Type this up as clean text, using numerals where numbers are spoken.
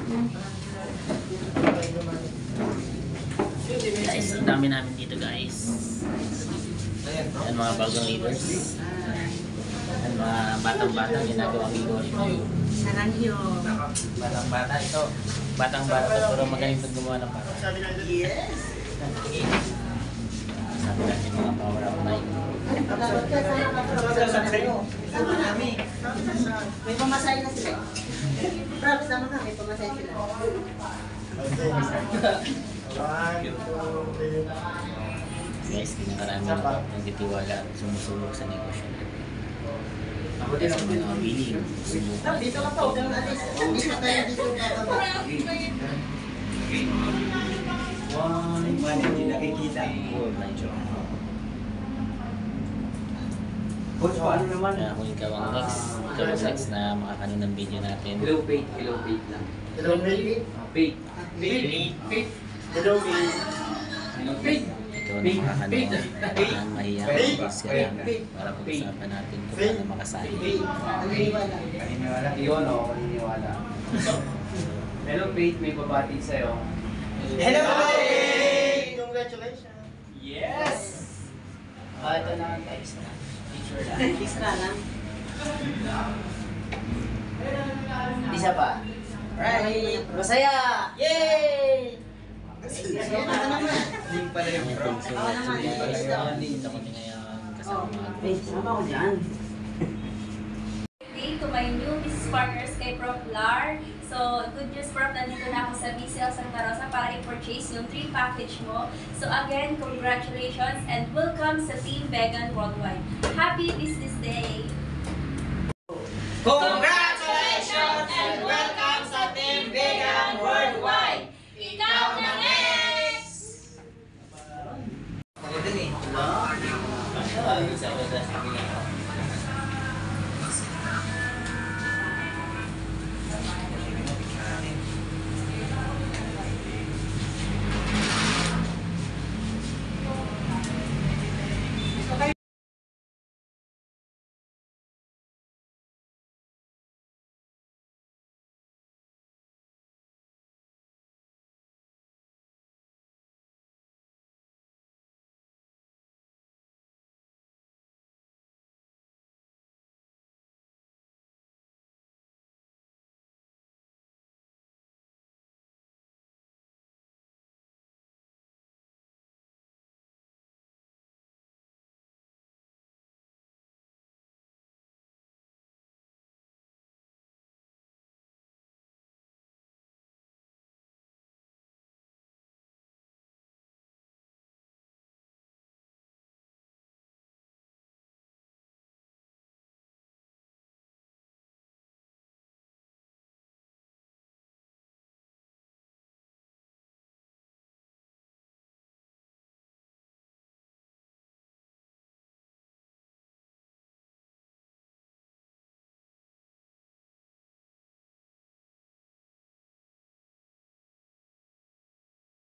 Guys, ang dami namin dito guys. Yan mga bagong leaders. Yan mga batang-batang ginagawang igori. Sarangyo. Batang-bata ito. Batang-bata ito pero magaling pag gumawa ng bata. Yes. Sabi natin mga power up night. Sama namin. May pamasahe na sila. Props, sama ka. May pamasahe sila. Guys, kinakarami na nagtitiwala at sumusulok sa negosyo. Ako din sa mga billing. Dito ka pa, huwag kang alis. Dito tayo dito bababa. Hindi nakikita. Coach, paano naman? Kaya kung ikaw ang next na makakanin ng video natin. Hello, Pate lang. Hello, baby. Pate. Hello, baby. Ikaw ang makakanin ng mahiyang videos ka lang para pag-usapan natin kung paano makasali. Naniniwala. Naniniwala? Iyon o, naniniwala. Hello, Pate. May babati sa'yo. Hello, baby! Congratulations. Yes! Ito na ang guys na. Picture lang. Extra lang. Isa pa. Right. Masaya! Yay! Masaya ka naman. Link pala yung Thank you so Ako much naman, guys. yes. Dito kami ngayon kasama mga Sama ko dyan. To my new business partners kay Prof. Lar. So, good news Prof, nandito na ako sa BCL Santa Rosa para i-purchase yung 3 package mo. So again, congratulations and welcome sa Team Vegan Worldwide. Happy Business Day! Congrats!